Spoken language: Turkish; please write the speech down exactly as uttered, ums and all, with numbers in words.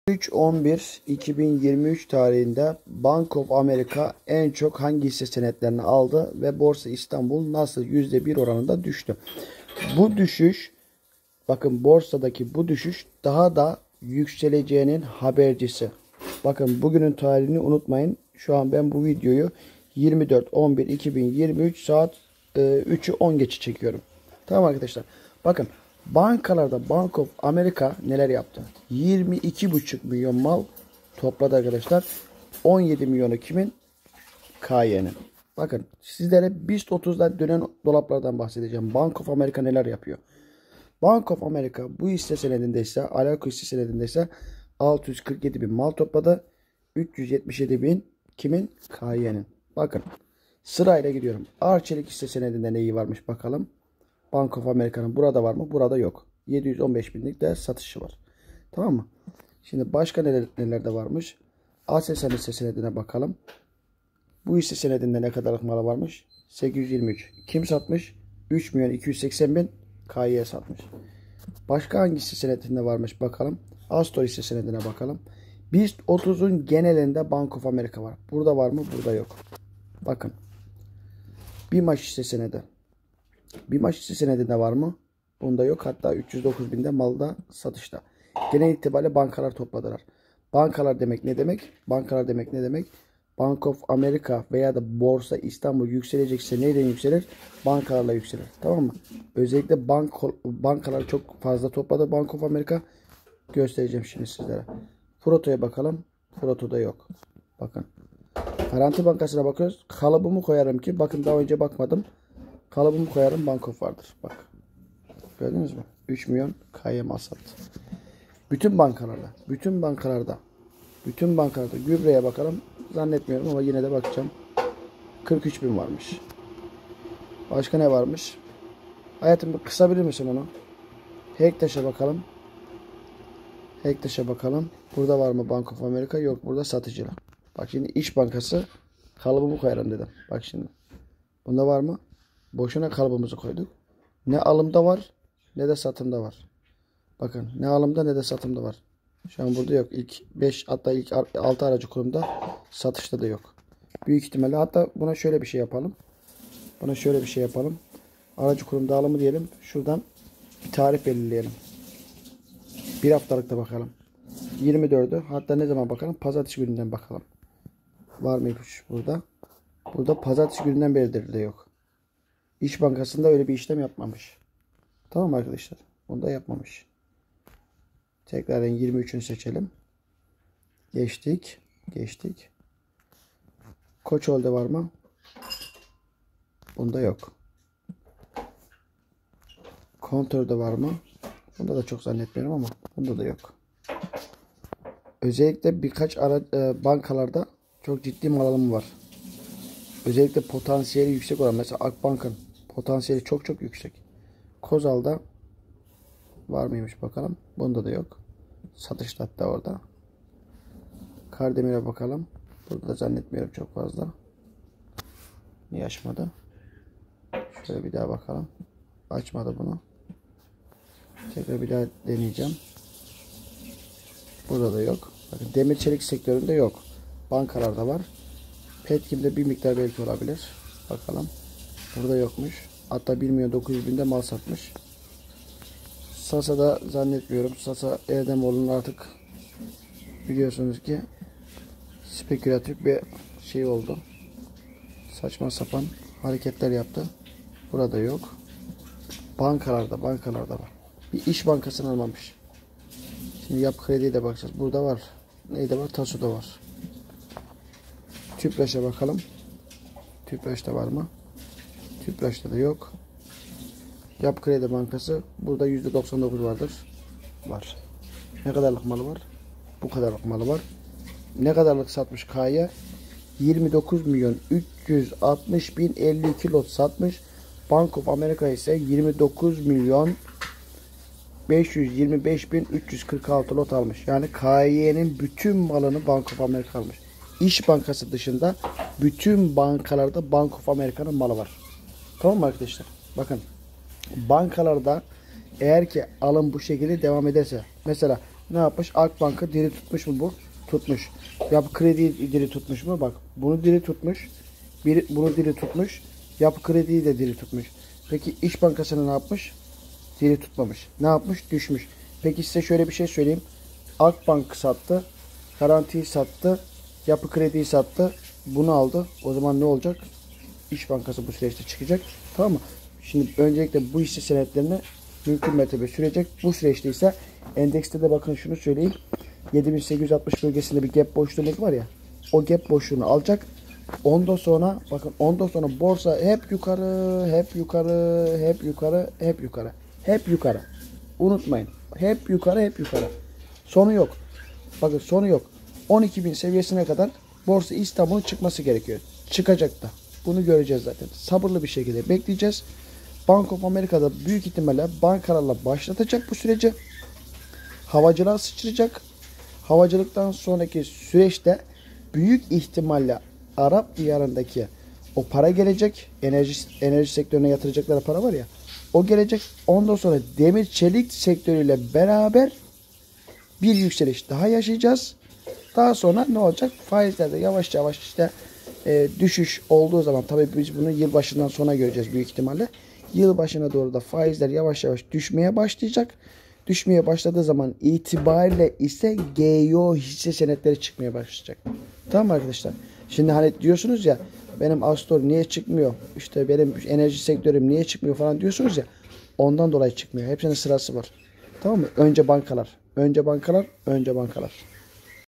üç on bir iki bin yirmi üç tarihinde Bank of America en çok hangi hisse senetlerini aldı ve Borsa İstanbul nasıl yüzde bir oranında düştü? Bu düşüş, bakın borsadaki bu düşüş daha da yükseleceğinin habercisi. Bakın bugünün tarihini unutmayın. Şu an ben bu videoyu yirmi dört on bir iki bin yirmi üç saat e, üçü on geçe çekiyorum. Tamam arkadaşlar. Bakın bankalarda Bank of America neler yaptı? yirmi iki buçuk milyon mal topladı arkadaşlar. on yedi milyonu kimin? K Y'nin. Bakın sizlere BIST otuzda dönen dolaplardan bahsedeceğim. Bank of America neler yapıyor? Bank of America bu hisse senedinde ise, Alarko hisse senedinde ise altı yüz kırk yedi bin mal topladı. üç yüz yetmiş yedi bin kimin? K Y'nin. Bakın sırayla gidiyorum. Arçelik hisse senedinde neyi varmış bakalım. Bank of America'nın burada var mı? Burada yok. yedi yüz on beş binlik de satışı var. Tamam mı? Şimdi başka neler, nelerde varmış? Aselsan hisse senedine bakalım. Bu hisse senedinde ne kadarlık malı varmış? sekiz yüz yirmi üç. Kim satmış? üç milyon iki yüz seksen bin K Y'ye satmış. Başka hangi hisse senedinde varmış bakalım. Astor hisse senedine bakalım. BIST otuzun genelinde Bank of America var. Burada var mı? Burada yok. Bakın. BİMAŞ hisse senedi. BİMAŞ hisse senedinde var mı? Bunda yok. Hatta üç yüz dokuz binde malda satışta. Genel itibariyle bankalar topladılar. Bankalar demek ne demek? Bankalar demek ne demek? Bank of America veya da Borsa İstanbul yükselecekse neyden yükselir? Bankalarla yükselir. Tamam mı? Özellikle bank, bankalar çok fazla topladı Bank of America. Göstereceğim şimdi sizlere. Froto'ya bakalım. Froto'da yok. Bakın. Garanti Bankası'na bakıyoruz. Kalıbımı koyarım ki. Bakın daha önce bakmadım. Kalıbımı koyarım. Bank of vardır. Bak. Gördünüz mü? üç milyon K Y mal sattı. Bütün bankalarda. Bütün bankalarda. Bütün bankalarda. Gübreye bakalım. Zannetmiyorum ama yine de bakacağım. kırk üç bin varmış. Başka ne varmış? Hayatım kısabilir misin onu? Hektaş'a bakalım. Hektaş'a bakalım. Burada var mı Bank of America? Yok. Burada satıcılar. Bak şimdi İş Bankası kalıbımı koyarım dedim. Bak şimdi. Bunda var mı? Boşuna kalıbımızı koyduk. Ne alımda var ne de satımda var. Bakın ne alımda ne de satımda var. Şu an burada yok. İlk beş hatta ilk altı aracı kurumda satışta da yok. Büyük ihtimalle hatta buna şöyle bir şey yapalım. Buna şöyle bir şey yapalım. Aracı kurum dağılımı diyelim. Şuradan bir tarih belirleyelim. Bir haftalıkta bakalım. yirmi dördü. Hatta ne zaman bakalım? Pazartesi gününden bakalım. Var mıymış burada? Burada pazartesi gününden beridir de yok. İş Bankası'nda öyle bir işlem yapmamış. Tamam arkadaşlar. Bunu da yapmamış. Tekrardan yirmi üçünü seçelim. Geçtik. Geçtik. Koçoğlu'da var mı? Bunda yok. Kontörde var mı? Bunda da çok zannetmiyorum ama bunda da yok. Özellikle birkaç ara, e, bankalarda çok ciddi mal alımı var. Özellikle potansiyeli yüksek olan mesela Akbank'ın potansiyeli çok çok yüksek. Kozal'da var mıymış bakalım. Bunda da yok. Satışta hatta orada. Kardemir'e bakalım. Burada da zannetmiyorum çok fazla. Niye açmadı? Şöyle bir daha bakalım. Açmadı bunu. Tekrar bir daha deneyeceğim. Burada da yok. Bakın demir çelik sektöründe yok. Bankalarda var. Petkim'de bir miktar belki olabilir. Bakalım. Burada yokmuş. Hatta bir milyon dokuz yüz binde mal satmış. Sasa'da zannetmiyorum. Sasa Erdemoğlu'nun artık biliyorsunuz ki spekülatif bir şey oldu. Saçma sapan hareketler yaptı. Burada yok. Bankalarda, bankalarda var. Bir İş Bankası'nı almamış. Şimdi Yap Kredi'ye de bakacağız. Burada var. Neyde var? Taso'da var. Tüpraş'a bakalım. Tüpraş'ta var mı? Tüpraş'ta da yok. Yap Kredi Bankası. Burada yüzde doksan dokuz vardır. Var. Ne kadarlık malı var? Bu kadarlık malı var. Ne kadarlık satmış K'ya? yirmi dokuz milyon üç yüz altmış bin elli iki lot satmış. Bank of America ise yirmi dokuz milyon beş yüz yirmi beş bin üç yüz kırk altı lot almış. Yani K Y'nin bütün malını Bank of America almış. İş Bankası dışında bütün bankalarda Bank of America'nın malı var. Tamam mı arkadaşlar? Bakın bankalarda eğer ki alım bu şekilde devam ederse mesela Ne yapmış? Akbank'ı diri tutmuş mu bu? Tutmuş. Yapı Kredi'yi diri tutmuş mu? Bak bunu diri tutmuş. Bir, bunu diri tutmuş. Yapı Kredi'yi de diri tutmuş. Peki İş Bankası'nı ne yapmış? Diri tutmamış. Ne yapmış? Düşmüş. Peki size şöyle bir şey söyleyeyim. Akbank sattı. Garantiyi sattı. Yapı Kredi'yi sattı. Bunu aldı. O zaman ne olacak? İş Bankası bu süreçte çıkacak. Tamam mı? Şimdi öncelikle bu hisse senetlerini mümkün mertebe sürecek. Bu süreçte ise endekste de bakın şunu söyleyeyim. yedi bin sekiz yüz altmış bölgesinde bir gap boşluğu var ya. O gap boşluğunu alacak. Ondan sonra bakın ondan sonra borsa hep yukarı, hep yukarı, hep yukarı, hep yukarı. Hep yukarı. Unutmayın. Hep yukarı, hep yukarı. Sonu yok. Bakın sonu yok. on iki bin seviyesine kadar Borsa İstanbul'un çıkması gerekiyor. Çıkacak da. Bunu göreceğiz zaten. Sabırlı bir şekilde bekleyeceğiz. Bank of America'da büyük ihtimalle bankalarla başlatacak bu süreci. Havacılığa sıçrayacak. Havacılıktan sonraki süreçte büyük ihtimalle Arap diyarındaki o para gelecek. Enerji enerji sektörüne yatıracakları para var ya. O gelecek. Ondan sonra demir çelik sektörüyle beraber bir yükseliş daha yaşayacağız. Daha sonra ne olacak? Faizlerde yavaş yavaş işte e, düşüş olduğu zaman tabii biz bunu yılbaşından sonra göreceğiz büyük ihtimalle. Yılbaşına doğru da faizler yavaş yavaş düşmeye başlayacak. Düşmeye başladığı zaman itibariyle ise G E O hisse senetleri çıkmaya başlayacak. Tamam arkadaşlar. Şimdi hani diyorsunuz ya benim Astor niye çıkmıyor? İşte benim enerji sektörüm niye çıkmıyor falan diyorsunuz ya. Ondan dolayı çıkmıyor. Hepsinin sırası var. Tamam mı? Önce bankalar. Önce bankalar. Önce bankalar.